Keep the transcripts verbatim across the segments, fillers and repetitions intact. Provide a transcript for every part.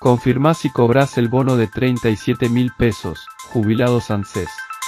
Confirmá si cobrás el bono de treinta y siete mil pesos, jubilados ANSES.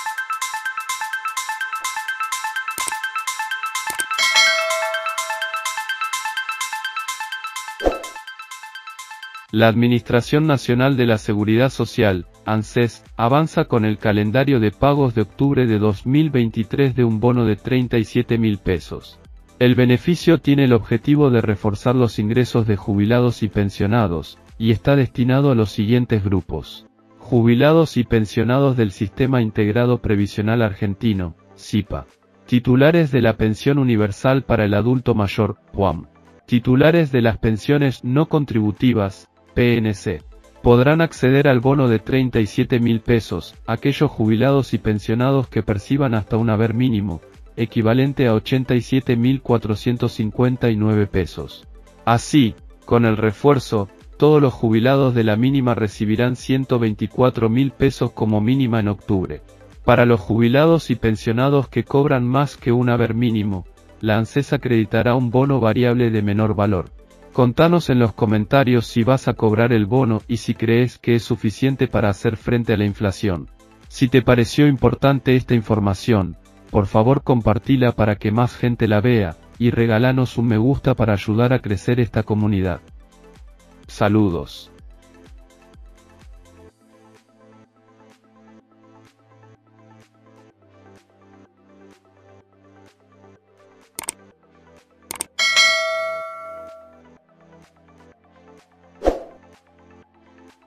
La Administración Nacional de la Seguridad Social, ANSES, avanza con el calendario de pagos de octubre de dos mil veintitrés de un bono de treinta y siete mil pesos. El beneficio tiene el objetivo de reforzar los ingresos de jubilados y pensionados, y está destinado a los siguientes grupos: jubilados y pensionados del Sistema Integrado Previsional Argentino, SIPA. Titulares de la Pensión Universal para el Adulto Mayor, PUAM. Titulares de las pensiones no contributivas, P N C. Podrán acceder al bono de treinta y siete mil pesos, aquellos jubilados y pensionados que perciban hasta un haber mínimo, equivalente a ochenta y siete mil cuatrocientos cincuenta y nueve pesos. Así, con el refuerzo, todos los jubilados de la mínima recibirán ciento veinticuatro mil pesos como mínima en octubre. Para los jubilados y pensionados que cobran más que un haber mínimo, la ANSES acreditará un bono variable de menor valor. Contanos en los comentarios si vas a cobrar el bono y si crees que es suficiente para hacer frente a la inflación. Si te pareció importante esta información, por favor compartila para que más gente la vea, y regálanos un me gusta para ayudar a crecer esta comunidad. Saludos.